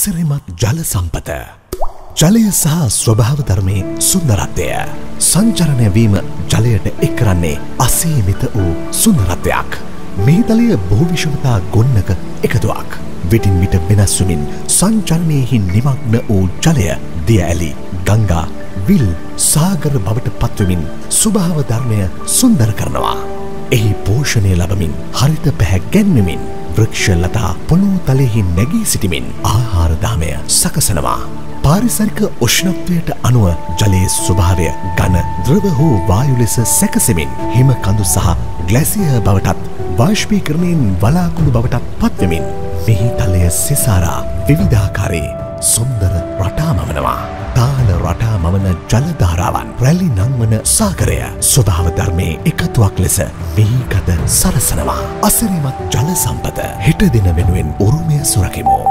අසිරිමත් ජල සම්පත. ජලය සහ ස්වභාව ධර්මයේ සුන්දරත්වය. සංචරණය වීම ජලයට එක් කරන්නේ අසීමිත වූ සුන්දරත්වයක්. මේ තලය බොහෝ විෂමතා ගොන්නක එකතුවක්. විටින් විට වෙනස් වමින් සංචරණයෙහි නිමග්න වූ ජලය දිය ඇලි, ගංගා, විල්, සාගර බවට පත්වමින් ස්වභාව ධර්මය සුන්දර කරනවා. එහි පෝෂණය ලබමින් හරිත පැහැ ගැන්වෙමින් වෘක්ෂ ලතා පොළොව තලයෙහි නැගී සිටිමින් ආහාර දාමය සකසනවා. පාරිසරික උෂ්ණත්වයට අනුව ජලයේ ස්වභාවය ඝන, ද්‍රව හෝ වායු ලෙස සැකසෙමින් හිම කඳු සහ ග්ලැසියර් බවටත් වාෂ්පීකරණයෙන් වලාකුළු බවටත් පත්වෙමින් මෙහි තලය සිසාරා විවිධාකාරයේ සුන්දර රටා මවනවා. තාල රටා මවන ජල ධාරාවන්, රැලි නංවන සාගරය ස්වභාව ධර්මයේ එකතුවක් ලෙස මෙහි ගත සරසනවා. අසිරිමත් ජල සම්පත හෙට දින වෙනුවෙන් උරුමය සුරකිමු.